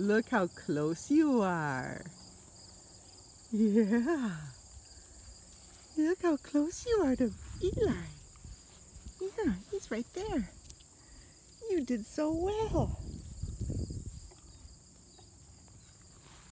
Look how close you are. Yeah. Look how close you are to Eli. Yeah, he's right there. You did so well.